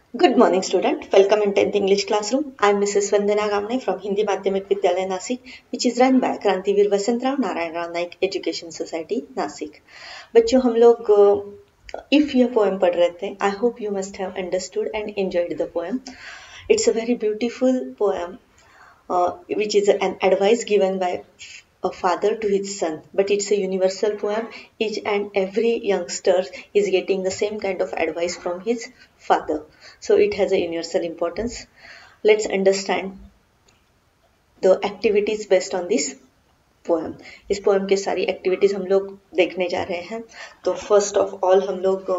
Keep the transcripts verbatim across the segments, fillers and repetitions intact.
Good morning, student. Welcome in tenth English classroom. I am Missus Vandana Gamne from Hindi Madhyamik Vidyalaya Nasik, which is run by Krantiveer Vasantrao Narayan Rao Naik Education Society, Nasik. बच्चों हम लोग if ये poem पढ़ रहे थे, I hope you must have understood and enjoyed the poem. It's a very beautiful poem, uh, which is an advice given by a father to his son, but it's a universal poem. Each and every youngster is getting the same kind of advice from his father, so it has a universal importance. Let's understand the activities based on this poem. इस poem के सारी activities हम लोग देखने जा रहे हैं. तो first of all हम लोग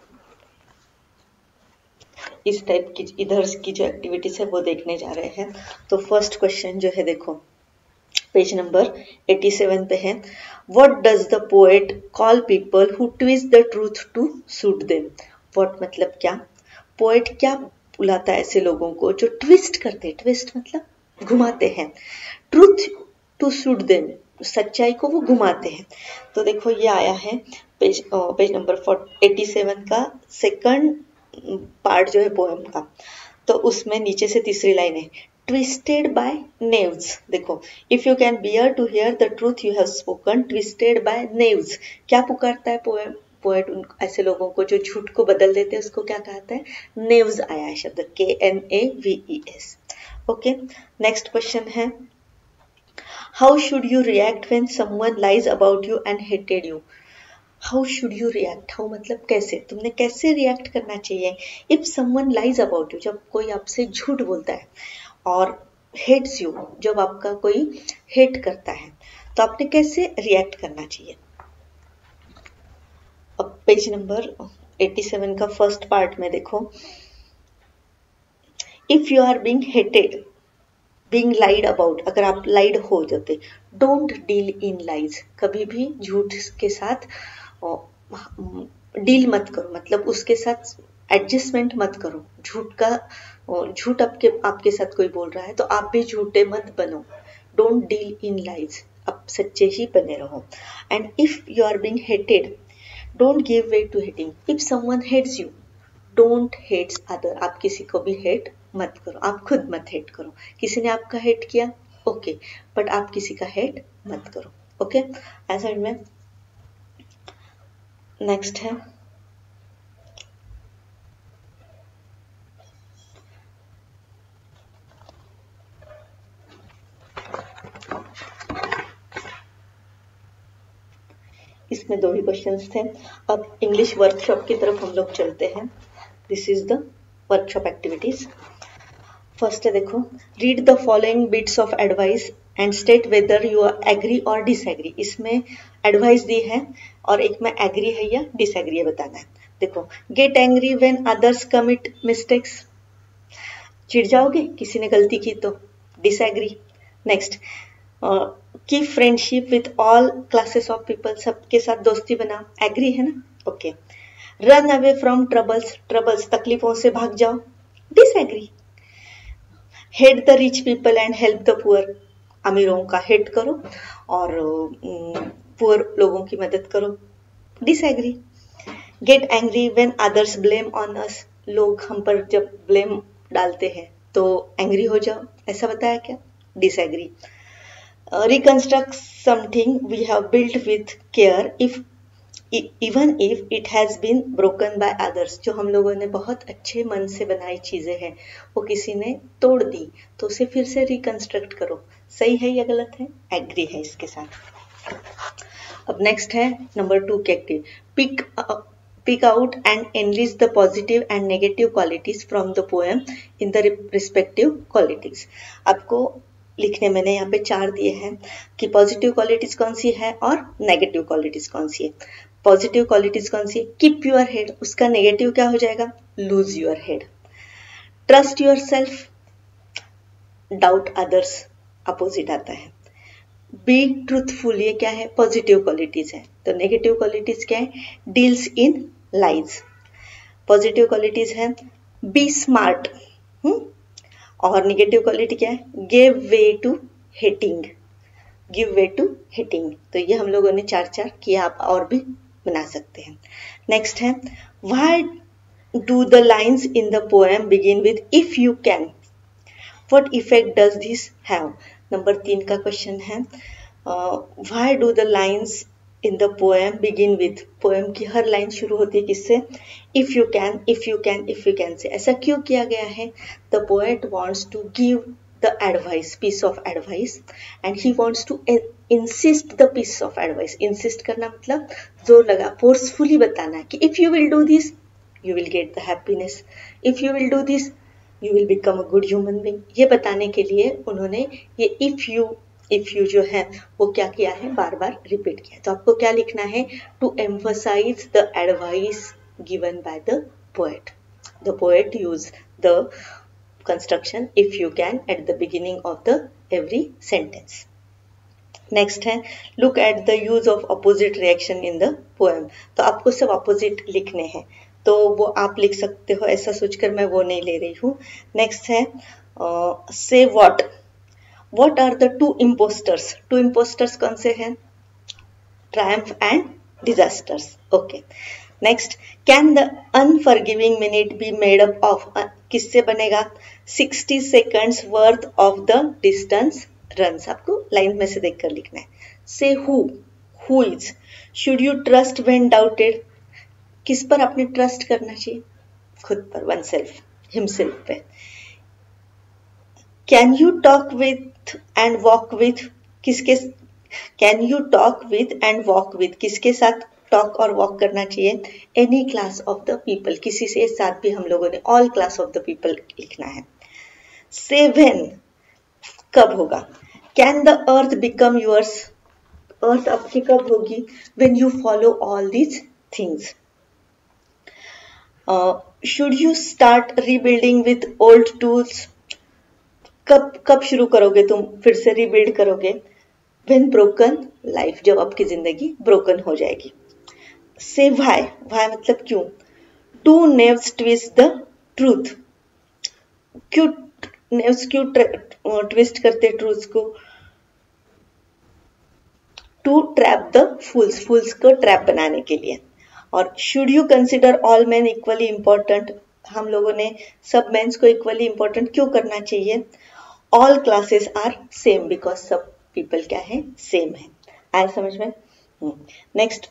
इस टाइप की इधर की जो एक्टिविटीज है वो देखने जा रहे हैं. तो फर्स्ट क्वेश्चन जो है देखो पेज नंबर सत्तासी पे है. What does the poet call people who twist the truth to suit them. What मतलब क्या, पोएट क्या बुलाता है ऐसे लोगों को जो ट्विस्ट करते हैं. ट्विस्ट मतलब घुमाते हैं. ट्रूथ टू सूट देम, सच्चाई को वो घुमाते हैं. तो देखो ये आया है पेज पेज नंबर सत्तासी का सेकंड पार्ट जो है पोएम का. तो उसमें नीचे से तीसरी लाइन है ट्विस्टेड बाय नेव्स. देखो if you can bear to hear the truth you have spoken, twisted by knaves. क्या पुकारता है पोएम पोएट उन ऐसे लोगों को जो झूठ को बदल देते हैं, उसको क्या कहता है. नेव्स आया है शब्द, के N A V E S. Okay, next question है how should you react when someone lies about you and hated you. How should you react, how मतलब कैसे, तुमने कैसे रिएक्ट करना चाहिए. If someone lies about you, जब कोई आपसे झूठ बोलता है, और हेट्स यू, जब आपका कोई हेट करता है, तो आपने कैसे रिएक्ट करना चाहिए. अब पेज नंबर सत्तासी का फर्स्ट पार्ट में देखो, if you are being hated, being lied about, अगर आप लाइड हो जाते, डोंट डील इन लाइज, कभी भी झूठ के साथ डील मत करो, मतलब उसके साथ एडजस्टमेंट मत करो. झूठ का झूठ आपके आपके साथ कोई बोल रहा है तो आप भी झूठे मत बनो. डोंट डील इन लाइज, आप सच्चे ही बने रहो. And if you are being hated, don't give way to hating. If someone hates you, don't hates other, आप किसी को भी हेट मत करो, आप खुद मत हेट करो. किसी ने आपका हेट किया, ओके okay, बट आप किसी का हेट मत करो. Okay okay? ऐसा में नेक्स्ट है इसमें दो ही क्वेश्चंस थे. अब इंग्लिश वर्कशॉप की तरफ हम लोग चलते हैं. This is the workshop activities. First है देखो, read the following bits of advice and state whether you agree और डिसएग्री. इसमें एडवाइस दी है और एक में एग्री है या डिसएग्री है बताना है. देखो, get angry when others commit mistakes, चिढ़ जाओगे किसी ने गलती की तो, disagree. Next, keep friendship with all classes of people, सबके साथ दोस्ती बना, एग्री है ना. Okay. Run away from troubles, troubles तकलीफों से भाग जाओ, disagree. Hate the rich people and help the poor, अमीरों का हेट करो और पुअर लोगों की मदद करो, disagree. Get angry when others blame on us, लोग हम पर जब ब्लेम डालते हैं तो एंग्री हो जाओ, ऐसा बताया क्या, disagree. Reconstruct something we have built with care if even if it has been broken by others, जो हम लोगों ने बहुत अच्छे मन से बनाई चीजें हैं वो किसी ने तोड़ दी तो उसे फिर से रिकंस्ट्रक्ट करो. सही है या गलत है, एग्री है इसके साथ. अब नेक्स्ट है नंबर टू के active. Pick pick out and enlist the positive and negative qualities from the poem in the respective qualities. आपको लिखने मैंने यहाँ पे चार दिए हैं कि पॉजिटिव क्वालिटीज कौन सी है और नेगेटिव क्वालिटीज कौन सी है. पॉजिटिव क्वालिटीज कौन सी है, कीप योर हेड, उसका नेगेटिव क्या हो जाएगा, lose your head. Trust yourself, doubt others, opposite आता है. बी ट्रूथफुल, ये क्या है, पॉजिटिव क्वालिटीज है. तो नेगेटिव क्वालिटीज क्या है, deals in lies. Positive qualities है बी स्मार्ट, और नेगेटिव क्वालिटी क्या है, give way to hating, give way to hating. तो ये हम लोगों ने चार चार किया, आप और भी बना सकते हैं. नेक्स्ट है why do the lines in the poem begin with if you can? What effect does this have? नंबर तीन का क्वेश्चन है, why do the lines in the poem begin with? Poem की हर लाइन शुरू होती है किससे? If you can, if you can, if you can से. ऐसा क्यों किया गया है? The poet wants to give the advice, piece of advice, and he wants to insist the piece of advice. Insist करना मतलब जोर लगा, forcefully बताना कि if you will do this, you will get the happiness. If you will do this, you will become a good human being. ये बताने के लिए उन्होंने ये if you if you जो है वो क्या किया है, बार बार रिपीट किया. तो आपको क्या लिखना है? To emphasize the advice given by the poet. The poet used the construction if you can at the beginning of the every sentence. Next है, look at the use of opposite reaction in the poem. तो आपको सब opposite लिखने हैं, तो वो आप लिख सकते हो, ऐसा सोचकर मैं वो नहीं ले रही हूँ. नेक्स्ट है, say what. What are the two imposters? Two imposters कौन से हैं? Triumph and disasters. Okay. Next, can the unforgiving minute be made up of? uh, किससे बनेगा? sixty seconds worth of the distance runs. आपको line में से देखकर लिखना है. Say who. Who is. Should you trust when doubted? किस पर आपने ट्रस्ट करना चाहिए? खुद पर, वन सेल्फ, हिमसेल्फ पे. Can you talk with and walk with? किसके? Can you talk with and walk with किसके साथ टॉक और वॉक करना चाहिए? Any class of the people, किसी से साथ भी हम लोगों ने all class of the people लिखना है. से व्हेन, कब होगा? Can the earth become yours? Earth आपकी कब होगी? When you follow all these things. Should you start rebuilding with old tools? कब कब शुरू करोगे तुम फिर से रीबिल्ड करोगे? व्हेन ब्रोकन लाइफ, जब आपकी जिंदगी ब्रोकन हो जाएगी. से व्हाई. व्हाई मतलब क्यों? To knaves twist the truth. क्यों नेव्स क्यों ट्विस्ट करते ट्रूथ को? To trap the fools, fools को ट्रैप बनाने के लिए. और should you consider all man equally important? हम लोगों ने सब मेंस को इक्वली इंपॉर्टेंट क्यों करना चाहिए? All classes are same, because सब पीपल क्या है? सेम है. आया समझ में? Next,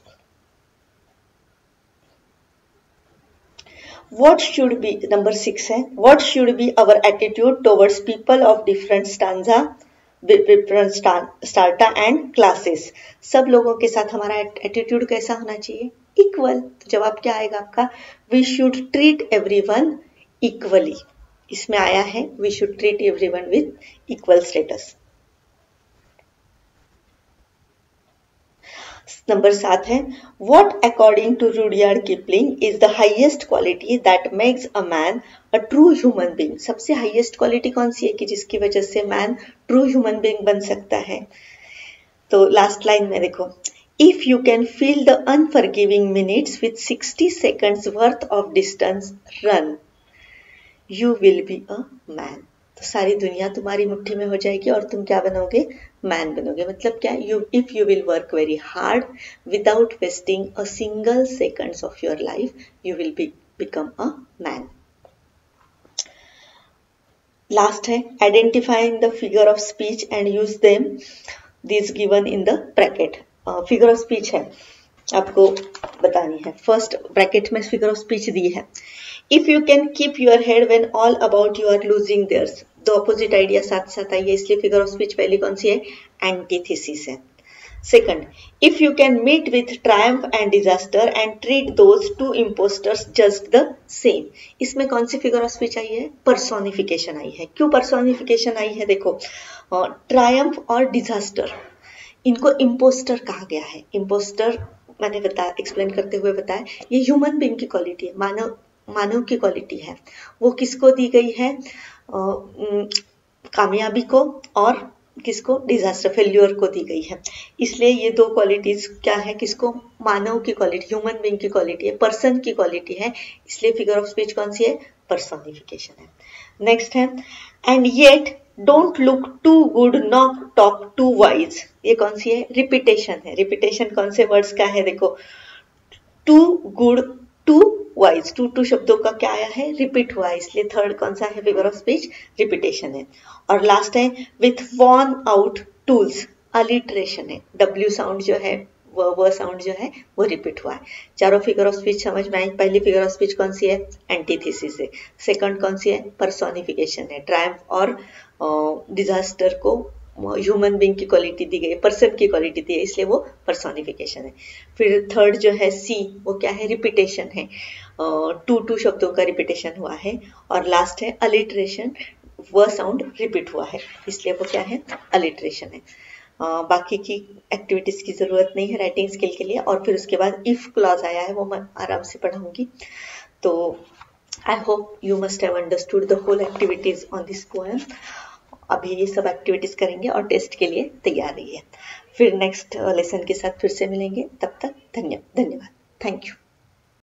what should be, number six है, what should be our attitude towards people of different stanza, different strata and classes. सब लोगों के साथ हमारा एटीट्यूड कैसा होना चाहिए? इक्वल. तो जवाब क्या आएगा आपका? We should treat everyone equally. इसमें आया है we should treat everyone with equal status. Number सात है, what according to Rudyard Kipling is the highest quality that makes a man a true human being. सबसे हाईएस्ट क्वालिटी कौन सी है कि जिसकी वजह से मैन ट्रू ह्यूमन बीइंग बन सकता है? तो लास्ट लाइन में देखो, if you can fill the unforgiving minutes with sixty seconds worth of distance run, you will be a man. तो सारी दुनिया तुम्हारी मुट्ठी में हो जाएगी और तुम क्या बनोगे? मैन बनोगे. मतलब क्या? you if you will work very hard without wasting a single seconds of your life, you will be become a man. Last है, identifying the figure of speech and use them, these given in the bracket. Figure of speech है, आपको बतानी है. First bracket में figure of speech दी है. If you can keep your head when all about you are losing theirs. दो opposite idea साथ साथ आई है, इसलिए फिगर ऑफ स्पीच पहली कौन सी है? एंटीथेसिस है. Second, if you can meet with triumph and disaster and treat those two impostors just the same. इसमें कौन सी फिगर ऑफ स्पीच आई है? पर्सोनिफिकेशन आई है. क्यों पर्सोनिफिकेशन आई है? देखो, ट्रायम्फ और डिजास्टर, इनको इम्पोस्टर कहा गया है. इम्पोस्टर मैंने बताया, एक्सप्लेन करते हुए बताया, ये ह्यूमन बीइंग की क्वालिटी है, मानव मानव की क्वालिटी है. वो किसको दी गई है? आ, कामयाबी को, और किसको? डिजास्टर, फेल्यूर को दी गई है. इसलिए ये दो क्वालिटीज क्या है? किसको? मानव की क्वालिटी, ह्यूमन बीइंग की क्वालिटी है, पर्सन की क्वालिटी है. इसलिए फिगर ऑफ स्पीच कौन सी है? पर्सोनिफिकेशन है. नेक्स्ट है, and yet don't look too good not talk too wise. ये कौन सी है? रिपीटेशन है. रिपीटेशन कौन से वर्ड्स का है? देखो, too good too wise, too too शब्दों का क्या आया है, रिपीट हुआ है, इसलिए थर्ड कौन सा है फिगर ऑफ स्पीच, रिपीटेशन है। और लास्ट है with worn out tools, alliteration है, डब्ल्यू साउंड जो है वो वो साउंड जो है वो रिपीट हुआ है। चारों फिगर ऑफ स्पीच समझ में आई। पहली फिगर ऑफ स्पीच कौन सी है, एंटीथेसिस है। सेकंड कौन सी है, पर्सोनिफिकेशन है, ट्रायम्फ और डिजास्टर को ह्यूमन बीइंग की क्वालिटी दी गई, पर्सन की क्वालिटी दी है, इसलिए वो पर्सोनिफिकेशन है। फिर थर्ड जो है सी, वो क्या है, रिपीटेशन है, टू टू शब्दों का रिपीटेशन हुआ है। और लास्ट है अलिट्रेशन, वह साउंड रिपीट हुआ है, इसलिए वो क्या है, अलिट्रेशन है। Uh, बाकी की एक्टिविटीज की जरूरत नहीं है राइटिंग स्किल के लिए। और फिर उसके बाद इफ क्लॉज आया है, वो मैं आराम से पढ़ाऊंगी। तो I hope you must have understood the whole activities on this poem. अभी ये सब एक्टिविटीज करेंगे और टेस्ट के लिए तैयार रहिए। फिर नेक्स्ट लेसन के साथ फिर से मिलेंगे, तब तक धन्यवाद धन्यवाद थैंक यू।